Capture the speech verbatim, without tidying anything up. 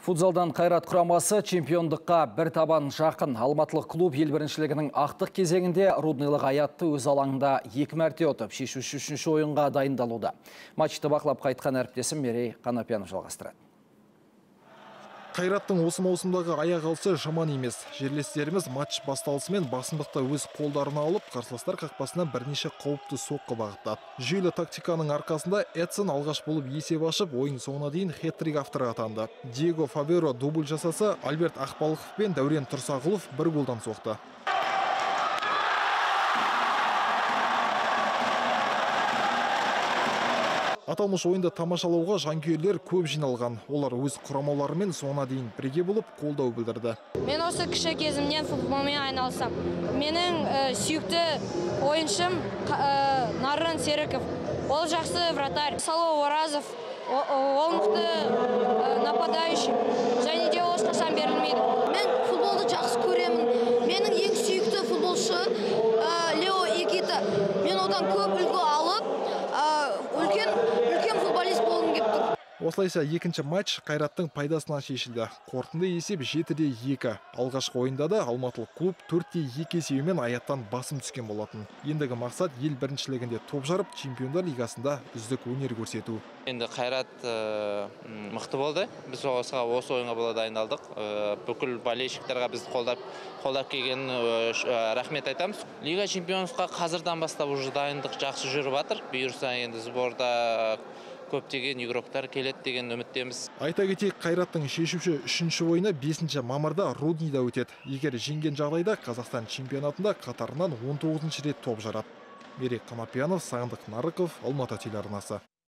Футзалдан Қайрат құрамасы чемпиондыққа бір табан жақын. Алматылық клуб ел біріншілігінің ақтық кезеңінде Рудныйлық Аятты өз алаңында екі мәрте ұтып, шешуші үшінші ойынға дайындалуда. Матчты бақылап қайтқан әріптесім Мерей Қанапиянов жалғастырады. Қайраттың осы маусымдағы аяқ алысы жаман емес. Жерлестеріміз матч басталысымен басымдықты өз қолдарына алып, қарсыластар қақпасына бірнеше қауіпті соққы бағыттады. Жүйелі тактиканың арқасында Эдсон алғаш болып есеп ашып, ойын соңына дейін хет-трик авторы атанды. Диего Фаверо дубль жасаса, Альберт Ақбалықов пен Дәурен Тұрсағұлов бір голдан соқты. Аталмыш ойынды тамашалауға жанкүйерлер көп жиналған. Олар өз құрамаларымен соңына дейін бірге болып қолдау білдірді. Мен осы кіші кезімнен футболмен айналысам. Менің ә, сүйікті ойыншым ә, Нарын Серіков. Ол жақсы вратарь. Сало Оразов. Ол мықты ә, нападающий. Және де ол ешқашан берілмейді. Мен футболды жақсы көремін. Менің ең сүйікті футболшы ә, Лео Икита. Мен одан көп үлгі алып, үлкен үлкен футболист болғым келіп тұр. Осылайша екінші матч Қайраттың пайдасына шешілді. Қорытынды есеп жеті де екі. Алғашқы ойында да алматылық клуб төрт те екі есебімен Аяттан басым түскен болатын. Ендігі мақсат ел біріншілігінде топ жарып, Чемпиондар лигасында үздік өнер көрсету. Енді Қайрат ә, мықты болды. Біз осыға осы ойынға бола дайындалдық. Ә, бүкіл болельщиктерге біз қолдап қолдап келген ә, рахмет айтамыз. Лига чемпиондыққа қазірдан бастап уже дайындық жақсы жүріп жатыр. Бұйырса енді сборда көптеген игроктар келеді деген үміттеміз. Айта кетейік, Қайраттың шешуші үшінші ойыны бесінші мамырда Рудныйда өтеді. Егер жеңген жағдайда Қазақстан чемпионатында қатарынан он тоғызыншы рет топ жарады. Мерей Қанапиянов, Сағындық Нарықов, Алматы телеарнасы.